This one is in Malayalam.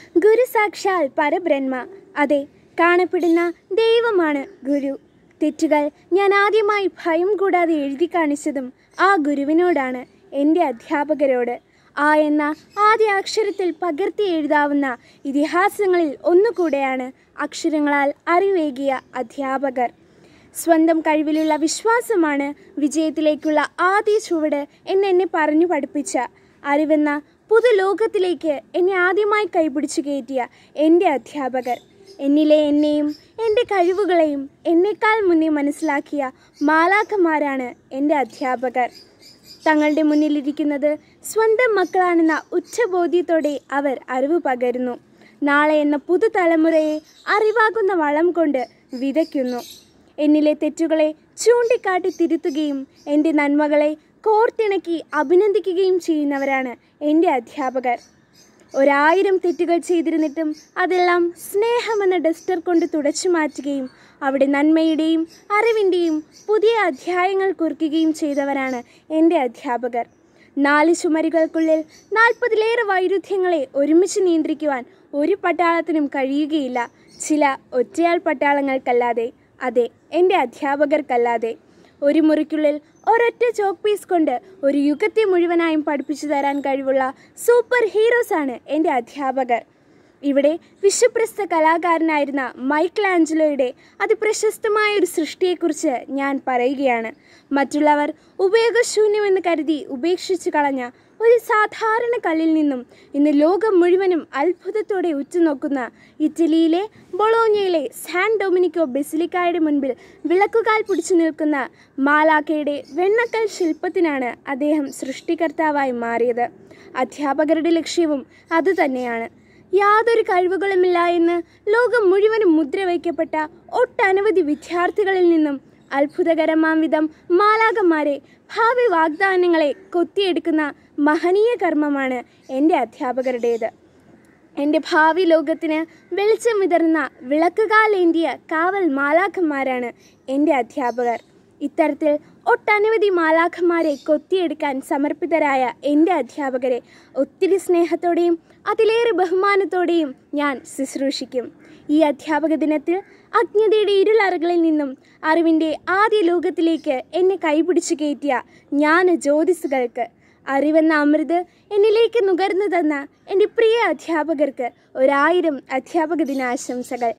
ഗുരു സാക്ഷാൽ പരബ്രഹ്മ. അതെ, കാണപ്പെടുന്ന ദൈവമാണ് ഗുരു. തെറ്റുകൾ ഞാൻ ആദ്യമായി ഭയം കൂടാതെ എഴുതി കാണിച്ചതും ആ ഗുരുവിനോടാണ്, എൻ്റെ അധ്യാപകരോട്. ആ എന്ന ആദ്യ അക്ഷരത്തിൽ പകർത്തി എഴുതാവുന്ന ഇതിഹാസങ്ങളിൽ ഒന്നുകൂടെയാണ് അക്ഷരങ്ങളാൽ അറിവേകിയ അധ്യാപകർ. സ്വന്തം കഴിവിലുള്ള വിശ്വാസമാണ് വിജയത്തിലേക്കുള്ള ആദ്യ ചുവട് എന്നെ പറഞ്ഞു പഠിപ്പിച്ച, അറിവെന്ന പുതുലോകത്തിലേക്ക് എന്നെ ആദ്യമായി കൈപിടിച്ചു കയറ്റിയ എൻ്റെ അധ്യാപകർ. എന്നിലെ എന്നെയും എൻ്റെ കഴിവുകളെയും എന്നേക്കാൾ മുന്നേ മനസ്സിലാക്കിയ മാലാഖമാരാണ് എൻ്റെ അധ്യാപകർ. തങ്ങളുടെ മുന്നിലിരിക്കുന്നത് സ്വന്തം മക്കളാണെന്ന ഉച്ചബോധ്യത്തോടെ അവർ അറിവ് പകരുന്നു. നാളെ എന്ന പുതുതലമുറയെ അറിവാകുന്ന വളം കൊണ്ട് വിതയ്ക്കുന്നു. എന്നിലെ തെറ്റുകളെ ചൂണ്ടിക്കാട്ടി തിരുത്തുകയും എൻ്റെ നന്മകളെ കോർത്തിണക്കി അഭിനന്ദിക്കുകയും ചെയ്യുന്നവരാണ് എൻ്റെ അധ്യാപകർ. 1000 തെറ്റുകൾ ചെയ്തിരുന്നിട്ടും അതെല്ലാം സ്നേഹമെന്ന ഡസ്റ്റർ കൊണ്ട് തുടച്ചു മാറ്റുകയും അവിടെ നന്മയുടെയും അറിവിൻ്റെയും പുതിയ അധ്യായങ്ങൾ കുറിക്കുകയും ചെയ്തവരാണ് എൻ്റെ അധ്യാപകർ. 4 ചുമരുകൾക്കുള്ളിൽ 40-ലേറെ വൈരുദ്ധ്യങ്ങളെ ഒരുമിച്ച് നിയന്ത്രിക്കുവാൻ ഒരു പട്ടാളത്തിനും കഴിയുകയില്ല, ചില ഒറ്റയാൾ പട്ടാളങ്ങൾക്കല്ലാതെ. അതെ, എൻ്റെ അധ്യാപകർക്കല്ലാതെ. ഒരു മുറിക്കുള്ളിൽ ഒരൊറ്റ ചോക്ക് പീസ് കൊണ്ട് ഒരു യുഗത്തെ മുഴുവനായും പഠിപ്പിച്ചു തരാൻ കഴിവുള്ള സൂപ്പർ ഹീറോസാണ് എൻ്റെ അധ്യാപകർ. ഇവിടെ വിശ്വപ്രസിദ്ധ കലാകാരനായിരുന്ന മൈക്കൽ ആഞ്ചലോയുടെ അതിപ്രശസ്തമായ ഒരു സൃഷ്ടിയെക്കുറിച്ച് ഞാൻ പറയുകയാണ്. മറ്റുള്ളവർ ഉപയോഗശൂന്യമെന്ന് കരുതി ഉപേക്ഷിച്ചു കളഞ്ഞ ഒരു സാധാരണ കല്ലിൽ നിന്നും ഇന്ന് ലോകം മുഴുവനും അത്ഭുതത്തോടെ ഉറ്റുനോക്കുന്ന ഇറ്റലിയിലെ ബൊളോഞ്ഞയിലെ സാൻ ഡൊമിനിക്കോ ബസിലിക്കായുടെ മുൻപിൽ വിളക്കുകാൽ പിടിച്ചു നിൽക്കുന്ന മാലാഖയുടെ വെണ്ണക്കൽ ശില്പത്തിനാണ് അദ്ദേഹം സൃഷ്ടികർത്താവായി മാറിയത്. അധ്യാപകരുടെ ലക്ഷ്യവും അതുതന്നെയാണ്. യാതൊരു കഴിവുകളുമില്ല എന്ന് ലോകം മുഴുവനും മുദ്ര വയ്ക്കപ്പെട്ട ഒട്ടനവധി വിദ്യാർത്ഥികളിൽ നിന്നും അത്ഭുതകരമാം വിധം മാലാഖമാരെ, ഭാവി വാഗ്ദാനങ്ങളെ കൊത്തിയെടുക്കുന്ന മഹനീയ കർമ്മമാണ് എൻ്റെ അധ്യാപകരുടേത്. എൻ്റെ ഭാവി ലോകത്തിന് വെളിച്ചം വിതറുന്ന വിളക്കുകാലേന്തിയ കാവൽ മാലാഖമാരാണ് എൻ്റെ അധ്യാപകർ. ഇത്തരത്തിൽ ഒട്ടനവധി മാലാഖമാരെ കൊത്തിയെടുക്കാൻ സമർപ്പിതരായ എൻ്റെ അധ്യാപകരെ ഒത്തിരി സ്നേഹത്തോടെയും അതിലേറെ ബഹുമാനത്തോടെയും ഞാൻ ശുശ്രൂഷിക്കും. ഈ അധ്യാപക ദിനത്തിൽ അജ്ഞതയുടെ ഇരുളറകളിൽ നിന്നും അറിവിൻ്റെ ആദ്യ ലോകത്തിലേക്ക് എന്നെ കൈപിടിച്ചു കയറ്റിയ ജ്ഞാന ജ്യോതിസുകൾക്ക്, അറിവെന്ന അമൃത് എന്നിലേക്ക് നുകർന്നു തന്ന എൻ്റെ പ്രിയ അധ്യാപകർക്ക് 1000 അധ്യാപക ദിനാശംസകൾ.